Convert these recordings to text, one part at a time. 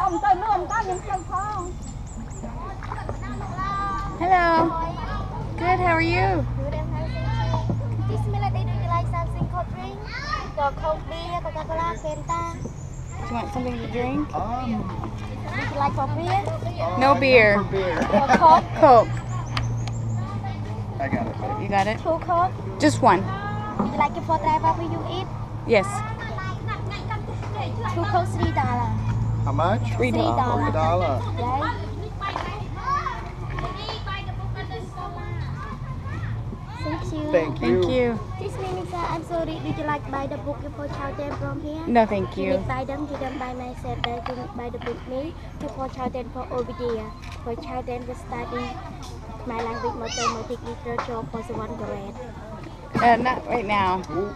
Hello. Good, how are you? Good and healthy. This melody, do you like something cold drink? Or cold beer, Coca-Cola, Fanta? Do you want something to drink? Do you like for beer? No beer. Or Coke? Coke. I got it. You got it? Two Coke? Just one. Do you like it for drive you eat? Yes. Two Coke, $3. How much? $3. $1. Right? Thank you. Thank you. Thank you. This means I'm sorry. Do you like buy the book for children from here? No, thank You you. buy them, you don't buy myself. They can buy the book me for children for over there. For children to study my language, mathematics, literature for the one grade. Not right now. Would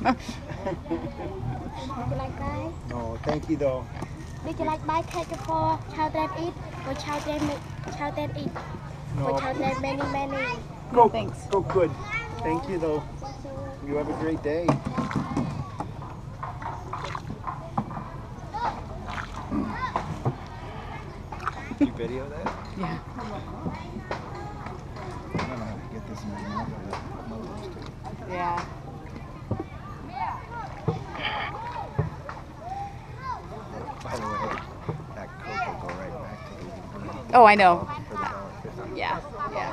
you like buy? No, thank you though. Did you like buy cake for children eat? For children eat? For No. children many. No, thanks. Go good. Thank you though. You have a great day. You video that? Yeah. I don't know how to get this in my mouth. Yeah. By the way, that Coke will go right back to the Oh, I know. for the $1.50. Yeah. Yeah.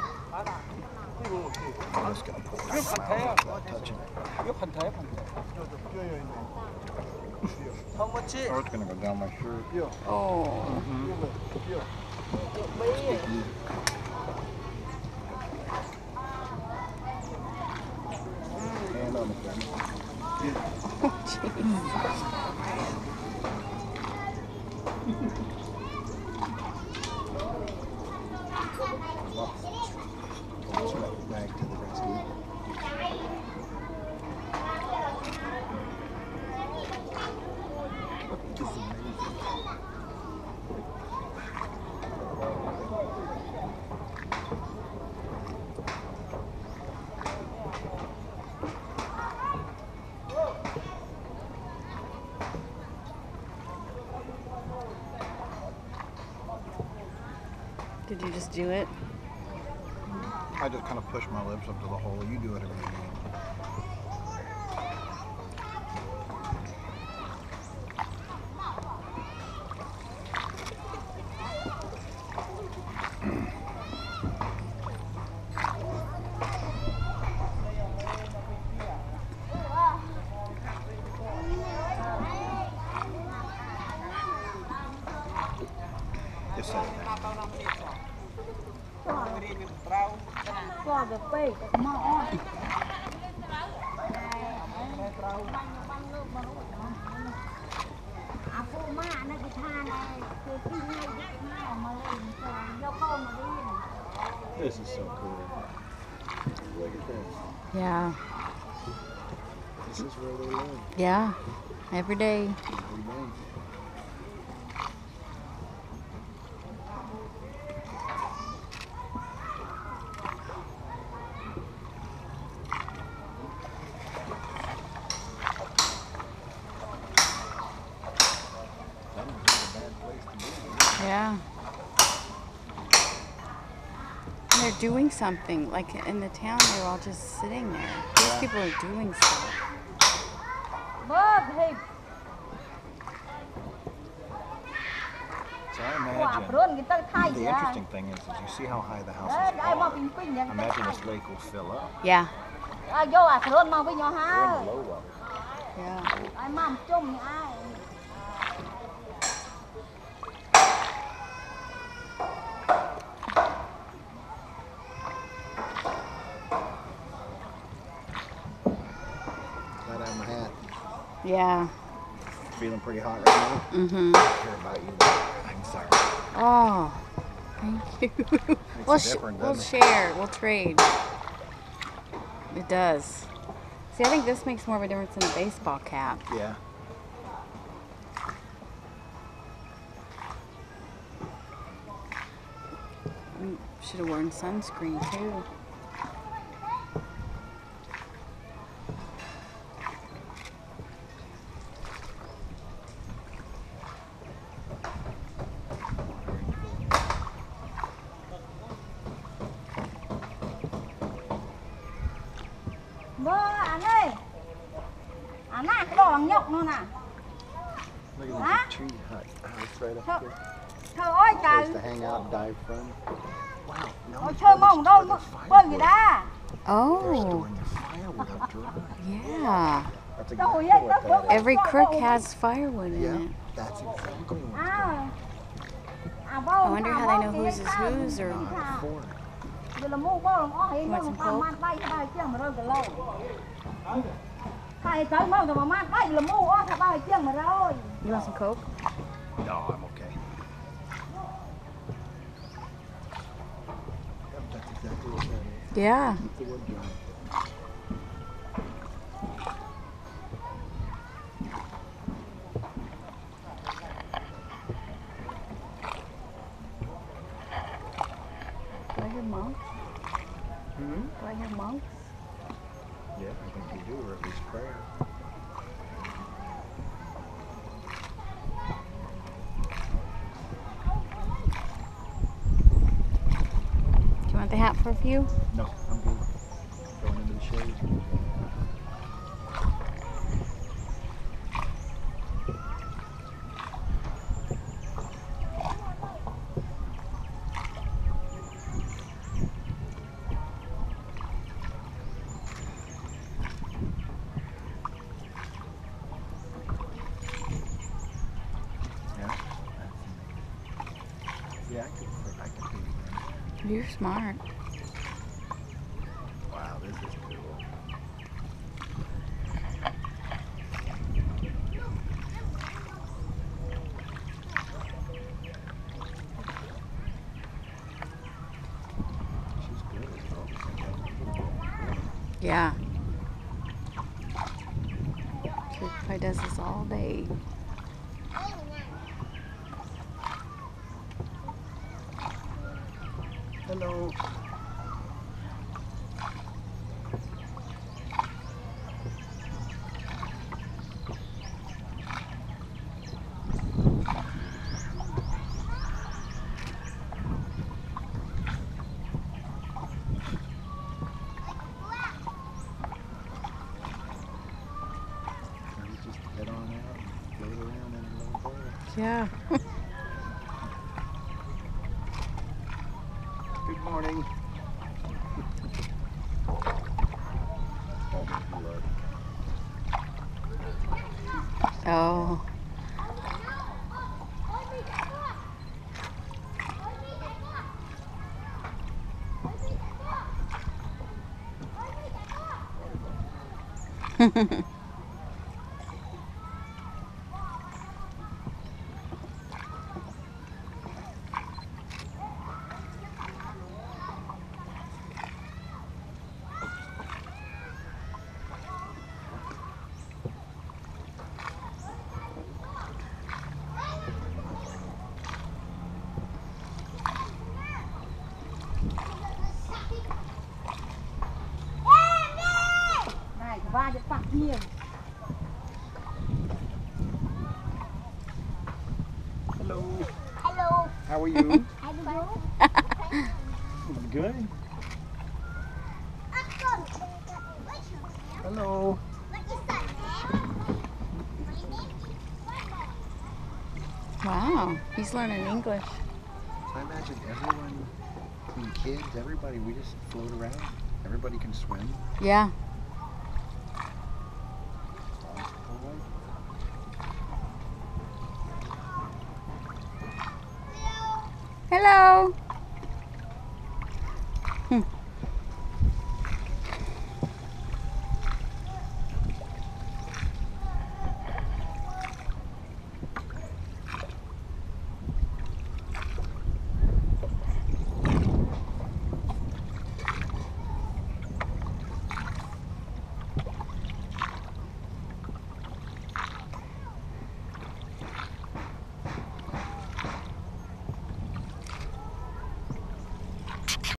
I'm just gonna pour it in my mouth without touching it. Or it's gonna go down my shirt. Oh. Hand on the gun. Oh, jeez. Back to the rescue. This is amazing. Did you just do it? I just kind of push my lips up to the hole. You do whatever you need. Just set it down. This is so cool. Look at this. Yeah. This is where they live Yeah. Every day. every day. That would be a bad place to be. Yeah. And they're doing something. Like in the town, they're all just sitting there. These people are doing stuff. So I imagine the interesting thing is you see how high the houses are. Imagine this lake will fill up. Yeah. We're in the low level. Yeah. Glad I have my hat. Yeah. Feeling pretty hot right now. Mm-hmm. Not sure about you, but I'm sorry. Oh, thank you. Makes We'll, a difference, we'll doesn't it? share. We'll trade. It does. See, I think this makes more of a difference than a baseball cap. Yeah. Should have worn sunscreen too. Look at this tree hut house right up here. Place to hang out and dive from. Wow, no, it's firewood. Oh, They're storing their firewood up dry. yeah. That's exactly what that is. Every crook has firewood in Yeah, it. that's exactly what's going on. I wonder how they know whose is whose, or For it. you want some coke? You want some coke? No, I'm okay. Yep, that's exactly what that is. Yeah. It's a wood drum. Do I hear monks? Hmm? Do I hear monks? Yeah, I think you do, or at least prayer. Do you want the hat for a few? No, I'm good. Going into the shade. Yeah, I can do that. You're smart. Wow, this is cool. She's good as well. Yeah. She probably does this all day. Hello. Just head on out and float around in a little bowl. Yeah. Good morning. Oh. Hello. Hello. How are you? Hello. Good. Hello. Wow. He's learning English. So I imagine everyone, I mean kids, everybody, we just float around. Everybody can swim. Yeah. Hello.